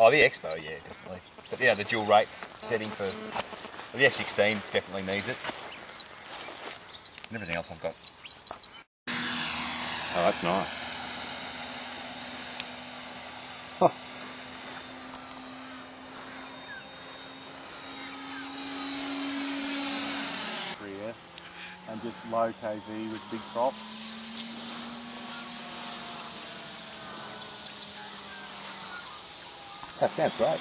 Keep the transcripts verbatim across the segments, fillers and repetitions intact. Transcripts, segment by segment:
Oh, the Expo, yeah, definitely. But yeah, the dual rates setting for the F sixteen definitely needs it. And everything else I've got. Oh, that's nice. Huh. And just low K V with big prop. That sounds great.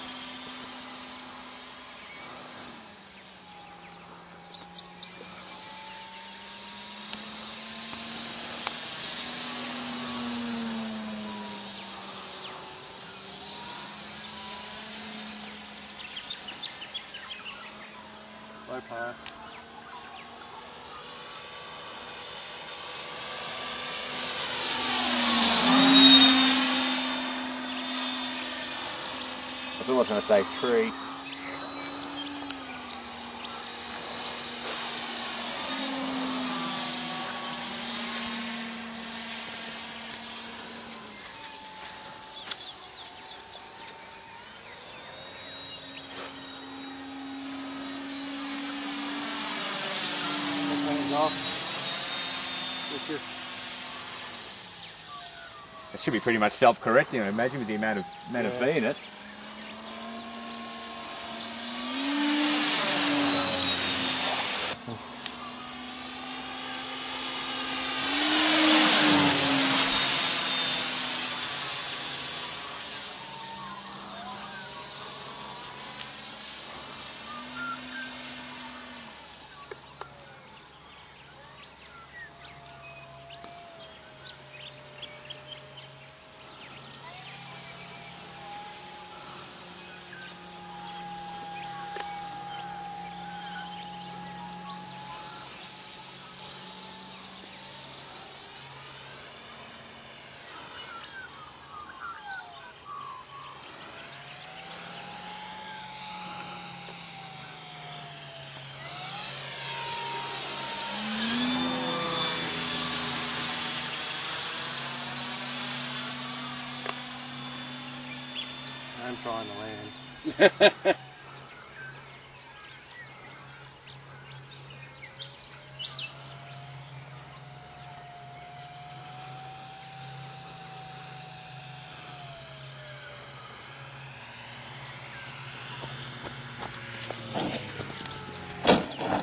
Low pass. I thought I was going to say tree. It should be pretty much self-correcting, I imagine, with the amount of amount yeah. of V in it. I'm trying to land.